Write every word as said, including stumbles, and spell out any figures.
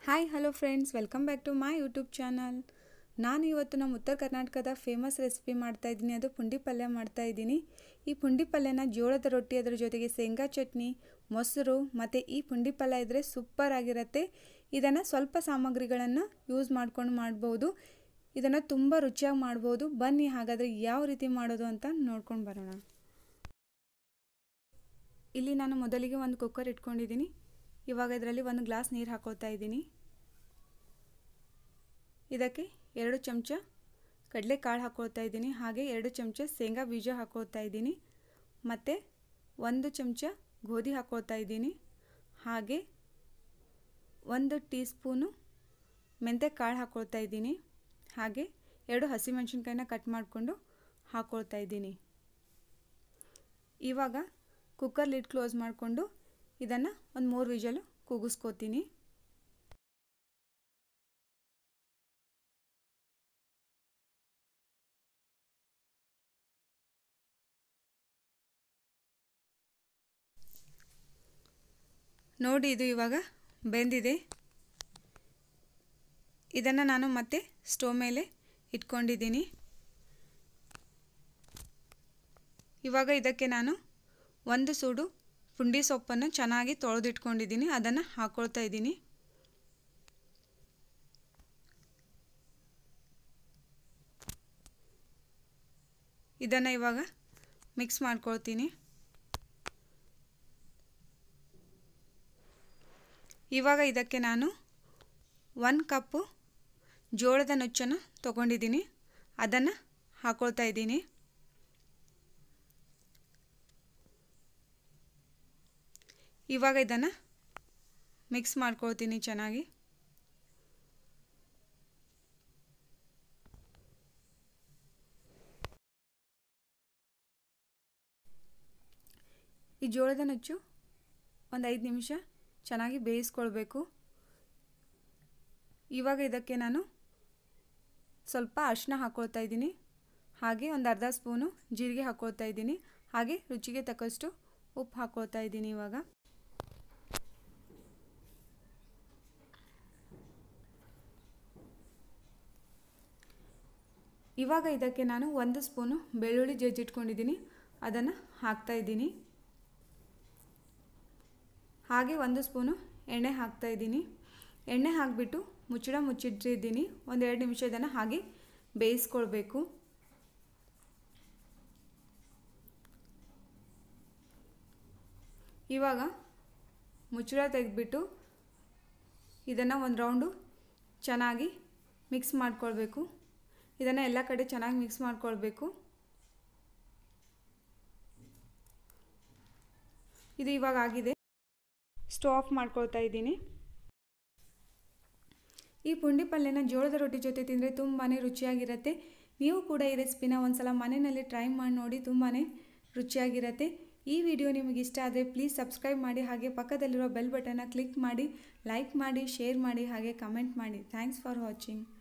Hi hello friends, welcome back to my YouTube channel. ನಾನು ಇವತ್ತು ನಮ್ಮ ಉತ್ತರ ಕರ್ನಾಟಕದ ಫೇಮಸ್ ರೆಸಿಪಿ ಮಾಡ್ತಾಯಿದ್ದೀನಿ. ಅದು ಪುಂಡಿ ಪಲ್ಯ ಮಾಡ್ತಾಯಿದ್ದೀನಿ. ಈ ಪುಂಡಿ ಪಲ್ಯನ ಜೋಳದ ರೊಟ್ಟಿ, ಅದರ ಜೊತೆಗೆ ಶೇಂಗಾ ಚಟ್ನಿ, ಮೊಸರು ಮತ್ತು ಈ ಪುಂಡಿ ಪಲ್ಯ ಇದ್ದರೆ ಸೂಪರ್ ಆಗಿರುತ್ತೆ. ಇದನ್ನು ಸ್ವಲ್ಪ ಸಾಮಗ್ರಿಗಳನ್ನು ಯೂಸ್ ಮಾಡ್ಕೊಂಡು ಮಾಡ್ಬೋದು. ಇದನ್ನು ತುಂಬ ರುಚಿಯಾಗಿ ಮಾಡ್ಬೋದು. ಬನ್ನಿ ಹಾಗಾದರೆ ಯಾವ ರೀತಿ ಮಾಡೋದು ಅಂತ ನೋಡ್ಕೊಂಡು ಬರೋಣ. ಇಲ್ಲಿ ನಾನು ಮೊದಲಿಗೆ ಒಂದು ಕುಕ್ಕರ್ ಇಟ್ಕೊಂಡಿದ್ದೀನಿ. ಇವಾಗ ಇದರಲ್ಲಿ ಒಂದು ಗ್ಲಾಸ್ ನೀರು ಹಾಕೋತಾ ಇದ್ದೀನಿ. ಇದಕ್ಕೆ ಎರಡು ಚಮಚ ಕಡಲೆಕಾಳು ಹಾಕೋತಾ ಇದ್ದೀನಿ. ಹಾಗೆ ಎರಡು ಚಮಚ ಶೇಂಗಾ ಬೀಜ ಹಾಕೋತಾ ಇದ್ದೀನಿ. ಮತ್ತು ಒಂದು ಚಮಚ ಗೋಧಿ ಹಾಕೋತಾ ಇದ್ದೀನಿ. ಹಾಗೆ ಒಂದು ಟೀ ಸ್ಪೂನು ಮೆಂತ್ಯ ಕಾಳು ಹಾಕೋತಾ ಇದ್ದೀನಿ. ಹಾಗೆ ಎರಡು ಹಸಿಮೆಣಸಿನ್ಕಾಯಿನ ಕಟ್ ಮಾಡಿಕೊಂಡು ಹಾಕೋತಾ ಇದ್ದೀನಿ. ಇವಾಗ ಕುಕ್ಕರ್ ಲಿಡ್ ಕ್ಲೋಸ್ ಮಾಡಿಕೊಂಡು ಇದನ್ನು ಒಂದು ಮೂರು ವಿಜಲು ಕೂಗಿಸ್ಕೋತೀನಿ. ನೋಡಿ, ಇದು ಇವಾಗ ಬೆಂದಿದೆ. ಇದನ್ನು ನಾನು ಮತ್ತೆ ಸ್ಟವ್ ಮೇಲೆ ಇಟ್ಕೊಂಡಿದ್ದೀನಿ. ಇವಾಗ ಇದಕ್ಕೆ ನಾನು ಒಂದು ಸೂಡು ಪುಂಡಿ ಸೊಪ್ಪನ್ನು ಚೆನ್ನಾಗಿ ತೊಳೆದಿಟ್ಕೊಂಡಿದ್ದೀನಿ. ಅದನ್ನು ಹಾಕ್ಕೊಳ್ತಾ ಇದ್ದೀನಿ. ಇದನ್ನು ಇವಾಗ ಮಿಕ್ಸ್ ಮಾಡ್ಕೊಳ್ತೀನಿ. ಇವಾಗ ಇದಕ್ಕೆ ನಾನು ಒಂದು ಕಪ್ಪು ಜೋಳದ ನುಚ್ಚನ್ನು ತೊಗೊಂಡಿದ್ದೀನಿ. ಅದನ್ನು ಹಾಕ್ಕೊಳ್ತಾ ಇದ್ದೀನಿ. ಇವಾಗ ಇದನ್ನು ಮಿಕ್ಸ್ ಮಾಡ್ಕೊಳ್ತೀನಿ ಚೆನ್ನಾಗಿ. ಈ ಜೋಳದ ನುಚ್ಚು ಒಂದು ಐದು ನಿಮಿಷ ಚೆನ್ನಾಗಿ ಬೇಯಿಸ್ಕೊಳ್ಬೇಕು. ಇವಾಗ ಇದಕ್ಕೆ ನಾನು ಸ್ವಲ್ಪ ಅರಿಶಿನ ಹಾಕ್ಕೊಳ್ತಾ ಇದ್ದೀನಿ. ಹಾಗೆ ಒಂದು ಅರ್ಧ ಸ್ಪೂನು ಜೀರಿಗೆ ಹಾಕ್ಕೊಳ್ತಾ ಇದ್ದೀನಿ. ಹಾಗೆ ರುಚಿಗೆ ತಕ್ಕಷ್ಟು ಉಪ್ಪು ಹಾಕ್ಕೊಳ್ತಾ ಇದ್ದೀನಿ. ಇವಾಗ ಇವಾಗ ಇದಕ್ಕೆ ನಾನು ಒಂದು ಸ್ಪೂನು ಬೆಳ್ಳುಳ್ಳಿ ಜಜ್ಜಿಟ್ಕೊಂಡಿದ್ದೀನಿ. ಅದನ್ನು ಹಾಕ್ತಾ ಇದ್ದೀನಿ. ಹಾಗೆ ಒಂದು ಸ್ಪೂನು ಎಣ್ಣೆ ಹಾಕ್ತಾ ಇದ್ದೀನಿ. ಎಣ್ಣೆ ಹಾಕಿಬಿಟ್ಟು ಮುಚ್ಚಳ ಮುಚ್ಚಿಟ್ಟಿದ್ದೀನಿ. ಒಂದೆರಡು ನಿಮಿಷ ಇದನ್ನು ಹಾಗೆ ಬೇಯಿಸ್ಕೊಳ್ಬೇಕು. ಇವಾಗ ಮುಚ್ಚಳ ತೆಗೆದುಬಿಟ್ಟು ಇದನ್ನು ಒಂದು ರೌಂಡು ಚೆನ್ನಾಗಿ ಮಿಕ್ಸ್ ಮಾಡ್ಕೊಳ್ಬೇಕು. ಇದನ್ನು ಎಲ್ಲ ಕಡೆ ಚೆನ್ನಾಗಿ ಮಿಕ್ಸ್ ಮಾಡ್ಕೊಳ್ಬೇಕು. ಇದು ಇವಾಗ ಆಗಿದೆ. ಸ್ಟವ್ ಆಫ್ ಮಾಡ್ಕೊಳ್ತಾ ಇದ್ದೀನಿ. ಈ ಪುಂಡಿ ಪಲ್ಯನ ಜೋಳದ ರೊಟ್ಟಿ ಜೊತೆ ತಿಂದರೆ ತುಂಬಾ ರುಚಿಯಾಗಿರುತ್ತೆ. ನೀವು ಕೂಡ ಈ ರೆಸಿಪಿನ ಒಂದ್ಸಲ ಮನೆಯಲ್ಲಿ ಟ್ರೈ ಮಾಡಿ ನೋಡಿ. ತುಂಬಾ ರುಚಿಯಾಗಿರುತ್ತೆ. ಈ ವಿಡಿಯೋ ನಿಮಗೆ ಇಷ್ಟ ಆದರೆ ಪ್ಲೀಸ್ ಸಬ್ಸ್ಕ್ರೈಬ್ ಮಾಡಿ. ಹಾಗೆ ಪಕ್ಕದಲ್ಲಿರೋ ಬೆಲ್ ಬಟನ್ನ ಕ್ಲಿಕ್ ಮಾಡಿ, ಲೈಕ್ ಮಾಡಿ, ಶೇರ್ ಮಾಡಿ, ಹಾಗೆ ಕಮೆಂಟ್ ಮಾಡಿ. Thanks for watching.